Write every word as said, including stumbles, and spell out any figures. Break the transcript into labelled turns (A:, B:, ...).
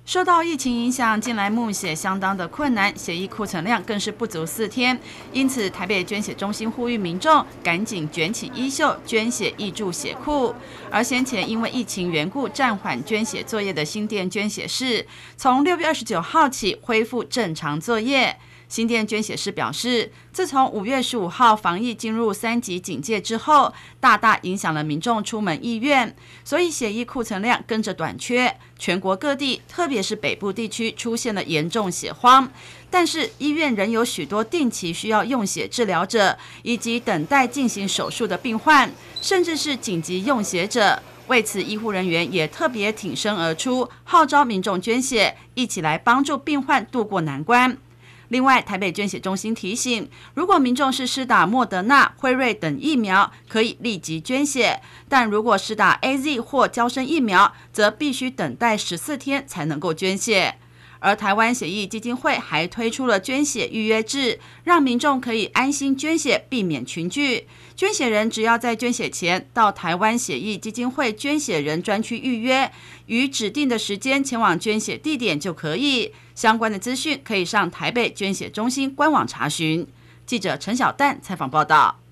A: 受到疫情影响，近来募血相当的困难，血液库存量更是不足四天。因此，台北捐血中心呼吁民众赶紧卷起衣袖，捐血挹注血库。而先前因为疫情缘故暂缓捐血作业的新店捐血室，从六月二十九号起恢复正常作业。新店捐血师表示，自从五月十五号防疫进入三级警戒之后，大大影响了民众出门意愿，所以血液库存量跟着短缺。全国各地，特别是北部地区出现了严重血荒，但是医院仍有许多定期需要用血治疗者，以及等待进行手术的病患，甚至是紧急用血者。为此，医护人员也特别挺身而出，号召民众捐血，一起来帮助病患渡过难关。另外，台北捐血中心提醒，如果民众是施打莫德纳、辉瑞等疫苗，可以立即捐血；但如果施打 A Z 或嬌生疫苗，则必须等待十四天才能够捐血。而台湾血液基金会还推出了捐血预约制，让民众可以安心捐血，避免群聚。捐血人只要在捐血前到台湾血液基金会捐血人专区预约，于指定的时间前往捐血地点就可以。相关的资讯可以上台北捐血中心官网查询。记者陈小蛋采访报道。